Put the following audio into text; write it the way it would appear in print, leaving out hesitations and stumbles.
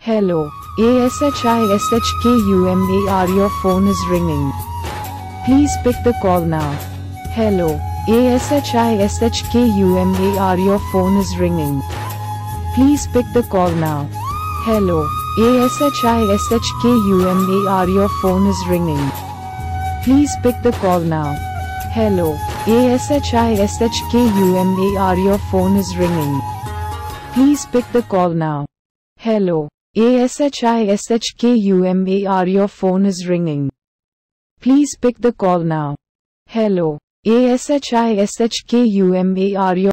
Hello, ASHISHKUMAR your phone is ringing. Please pick the call now. Hello, ASHISHKUMAR your phone is ringing. Please pick the call now. Hello, ASHISHKUMAR your phone is ringing. Please pick the call now. Hello, ASHISHKUMAR your phone is ringing. Please pick the call now. Hello, ASHISHKUMAR your phone is ringing. Please pick the call now. Hello, ASHISHKUMAR your